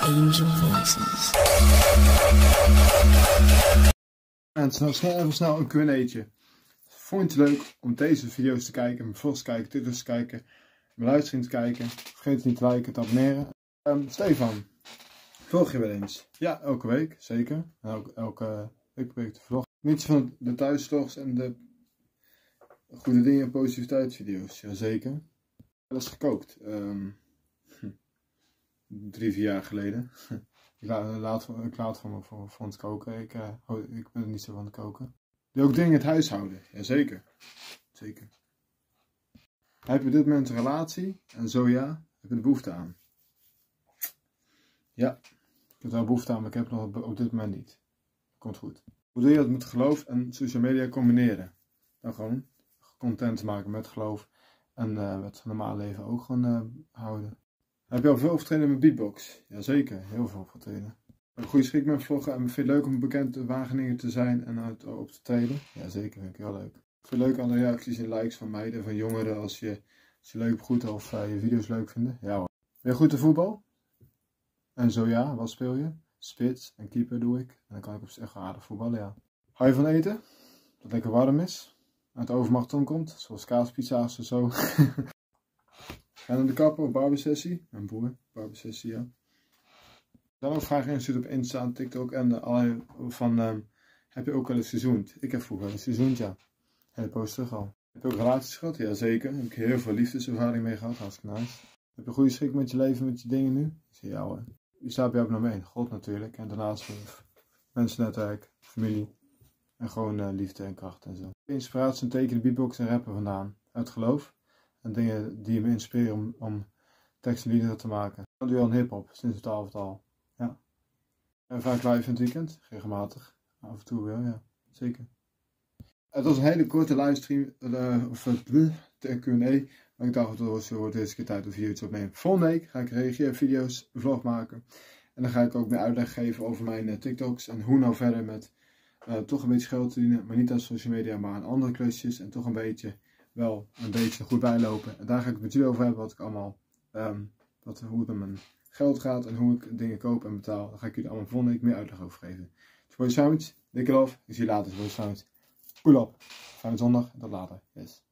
angel voices. En even snel een Q&A'tje. Vond je het leuk om deze video's te kijken, mijn vlogs te kijken, TikToks te kijken, mijn livestreams te kijken? Vergeet niet te liken, te abonneren. Stefan, vlog je wel eens? Ja, elke week, zeker. Elke week probeer ik te vloggen. Niets van de thuisvlogs en de goede dingen en positiviteitsvideo's, jazeker. Dat is gekookt. 3-4 jaar geleden. Ik laat van me van het koken. Ik ben er niet zo van het koken. Doe ook dingen in het huishouden. Jazeker. Zeker. Heb je op dit moment een relatie? En zo ja, heb je er behoefte aan? Ja, ik heb wel behoefte aan, maar ik heb het nog op dit moment niet. Komt goed. Hoe doe je dat met geloof en social media combineren? Dan gewoon content maken met geloof en het normale leven ook gewoon houden. Heb je al veel opgetreden met beatbox? Jazeker, heel veel opgetreden. Een goede schik met vloggen en vind je het leuk om bekend in Wageningen te zijn en op te treden? Jazeker, vind ik heel leuk. Ik vind het leuk alle reacties en likes van meiden, van jongeren als je leuk goed of je video's leuk vinden. Ja hoor. Ben je goed in voetbal? En zo ja, wat speel je? Spits en keeper doe ik. En dan kan ik op zich echt aardig voetballen, ja. Hou je van eten? Dat het lekker warm is? Uit de overmacht komt, zoals kaaspizza's of zo. Ga naar de kapper of barbesessie? Mijn broer, barbesessie, ja. Dan ook vragen ingestuurd op Insta, TikTok en heb je ook wel eens gezoend? Ik heb vroeger wel eens gezoend, ja. Hele poos terug al. Heb je ook relaties gehad? Jazeker. Heb ik heel veel liefdeservaring mee gehad, hartstikke nice. Heb je een goede schik met je leven, met je dingen nu? Ja hoor. Wie staat bij jou op nummer 1? God natuurlijk. En daarnaast mensennetwerk, familie. En gewoon liefde en kracht en zo. Inspiratie en tekenen, beatbox en rappen vandaan. Uit geloof. En dingen die me inspireren om teksten en liederen te maken. Dat doe je al in hiphop, sinds het 12-tal. Ja. En vaak live in het weekend, regelmatig. Af en toe wel, ja. Zeker. Het was een hele korte livestream, Q&A. Maar ik dacht, het wordt deze keer tijd om video's opnemen. Volgende week ga ik reageren, video's, een vlog maken. En dan ga ik ook meer uitleg geven over mijn TikToks. En hoe nou verder met toch een beetje geld te verdienen. Maar niet aan social media, maar aan andere klusjes. En toch een beetje goed bijlopen. En daar ga ik het met jullie over hebben, wat ik allemaal, hoe het met mijn geld gaat en hoe ik dingen koop en betaal. Daar ga ik jullie allemaal volgende week meer uitleg over geven. Dus voor je sandwich, dikke love. Ik zie je later. Voor je sandwich. Pull up. Fijne zondag en tot later. Yes.